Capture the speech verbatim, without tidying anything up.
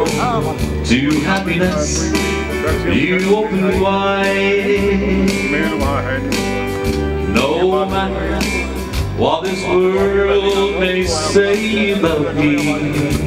to happiness you open wide. No matter what this world may say about me,